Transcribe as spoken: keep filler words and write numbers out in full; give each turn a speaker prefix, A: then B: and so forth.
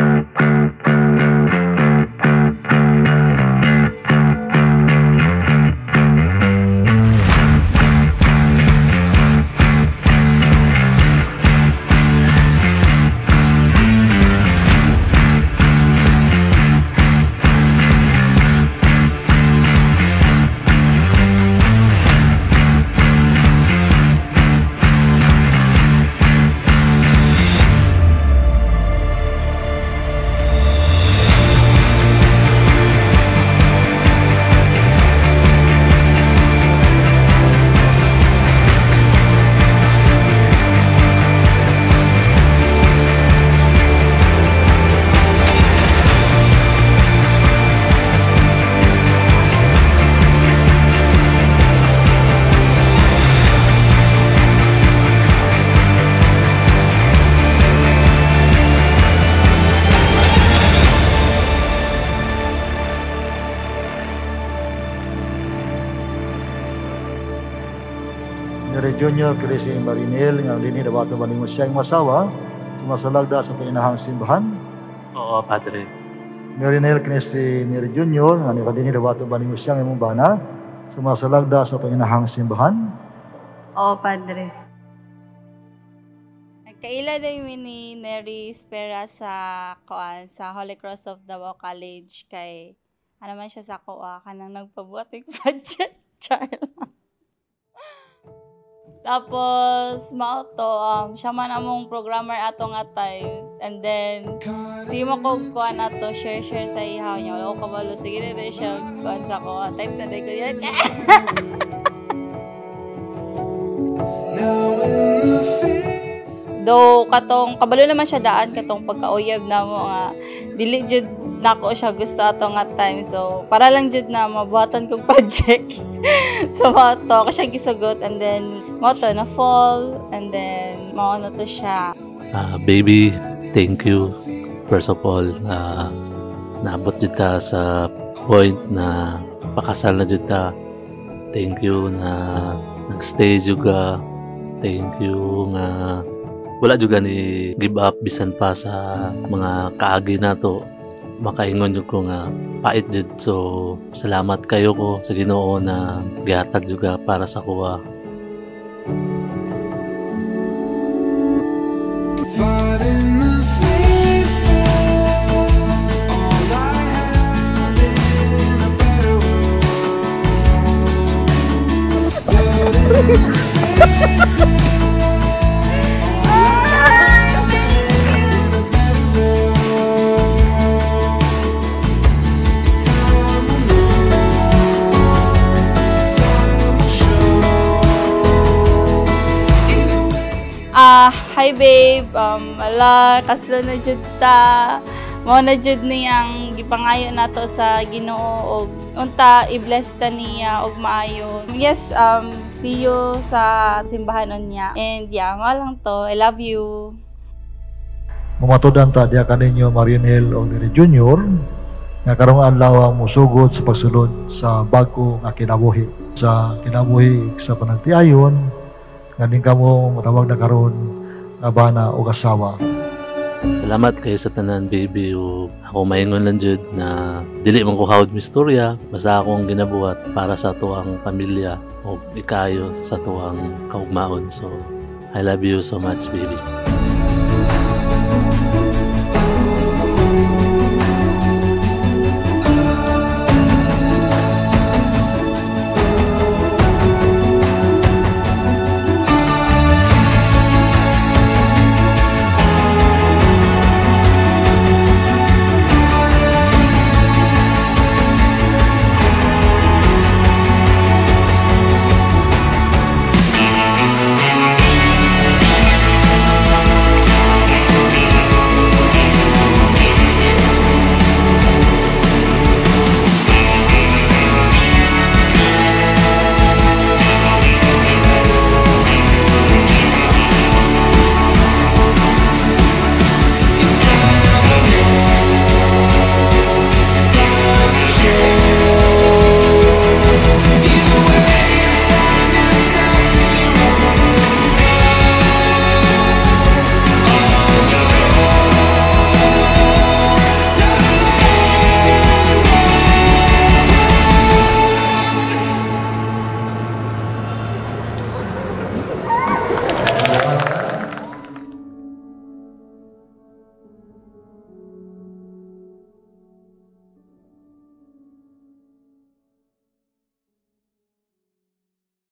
A: Neri Junior kini si Marinel nga dinhi dawato baning mo siyang masawa sumasalagda sa pinahang simbahan.
B: Oo, Padre.
A: Marinel kini si Neri Junior nga ni dinhi dawato baning mo siyang imong bana sumasalagda sa pinahang simbahan.
C: Oo, Padre. Nagkaila day mi ni Neri Espera sa kuan sa Holy Cross of Davao College kay ano man siya sa kuha kanang nagpabuhat ng project child. Tapos, mao to, um, siya man among programmer ato nga time. And then, sige mo ko kuha na to, share-share sa ihaw niya. Wala ko kabalo, sige na rin siya kuha sa ko. Type na rin ko yan. Though, katong, kabalo naman siya daan, katong pagkauyab na mo nga, dili jud nako siya gusto ato nga time. So, para lang jud na mabuhatan kong project. So, mao to, ako siya gisugot. And then, mao to, na-fall. And then, mao na to siya.
B: Uh, baby, thank you. First of all, uh, naabot jud ta sa point na pakasal na jud ta. Thank you na nagstay jud ka. Thank you nga wala juga ni give up bisan pa sa mga kaagi nato. Makaingon jud ko nga pait jud. So salamat kayo ko sa Ginoo na gihatag juga para sa kuha.
C: Ah, hi babe. Um, ala, kaslo na jud ta. Mao na jud niyang gipangayo nato sa Ginoo og unta i-bless ta niya og maayo. Yes, um see you sa simbahanon niya. And yeah, mao lang to. I love you.
A: Mamatudan ta diya kaninyo Marinel o Neri Junior nga karong adlaw ang musugod sa pagsulod sa bag-o nga kinabuhi. Sa kinabuhi sa panagtiayon nganing kamo matawag na karon nga bana o asawa.
B: Salamat kayo sa tanan, baby. O ako maingon lang jud na dili man ko hawd mistorya, basta ako ang ginabuhat para sa tuwang pamilya o ikayo sa tuwang kaugmaon. So I love you so much, baby.